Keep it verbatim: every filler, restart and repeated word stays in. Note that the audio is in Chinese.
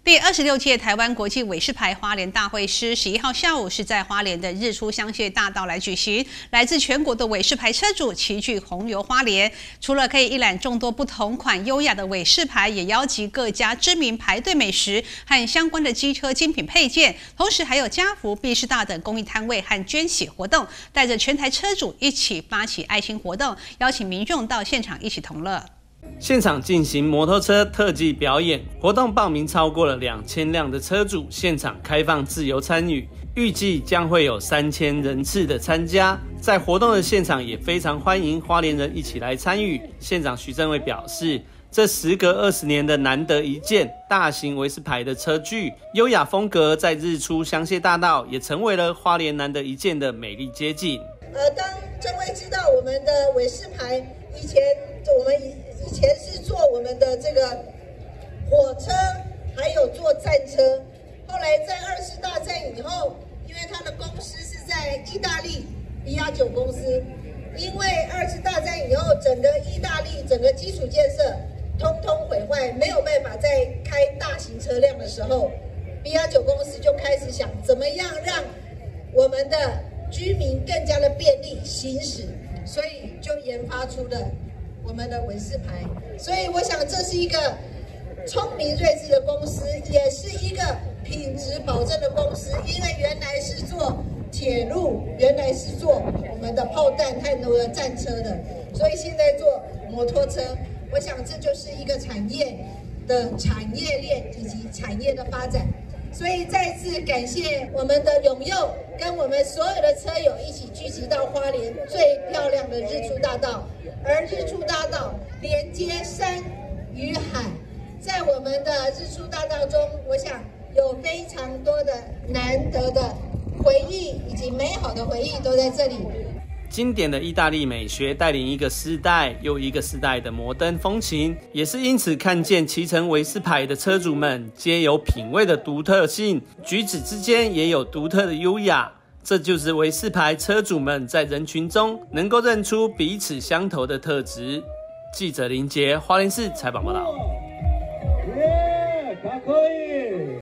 第二十六届台湾国际韦氏牌花莲大会师十一号下午是在花莲的日出香榭大道来举行，来自全国的韦氏牌车主齐聚红游花莲，除了可以一览众多不同款优雅的韦氏牌，也邀集各家知名排队美食和相关的机车精品配件，同时还有家福、必士大等公益摊位和捐血活动，带着全台车主一起发起爱心活动，邀请民众到现场一起同乐。 现场进行摩托车特技表演，活动报名超过了两千辆的车主，现场开放自由参与，预计将会有三千人次的参加。在活动的现场也非常欢迎花莲人一起来参与。县长徐正伟表示，这时隔二十年的难得一见大型韦氏牌的车距，优雅风格在日出香榭大道也成为了花莲难得一见的美丽街景。 呃，当正伟知道我们的韦氏牌，以前我们以以前是坐我们的这个火车，还有坐战车。后来在二次大战以后，因为他的公司是在意大利比亚酒公司，因为二次大战以后，整个意大利整个基础建设通通毁坏，没有办法再开大型车辆的时候，比亚酒公司就开始想怎么样让我们的居民更加的便利行驶，所以就研发出了我们的韦氏牌。所以我想这是一个聪明睿智的公司，也是一个品质保证的公司，因为原来是做铁路，原来是做我们的炮弹和那个战车的，所以现在做摩托车，我想这就是一个产业的产业链以及产业的发展。所以再次感谢我们的永佑跟我们所有的车友一起聚集到花莲最漂亮的日出大道，而日出大道连接山与海，在我们的日出大道中，我想有非常多的难得的回忆以及美好的回忆都在这里。 经典的意大利美学带领一个世代又一个世代的摩登风情，也是因此看见骑乘韦氏牌的车主们皆有品味的独特性，举止之间也有独特的优雅。这就是韦氏牌车主们在人群中能够认出彼此相投的特质。记者林杰，花莲市采访报道。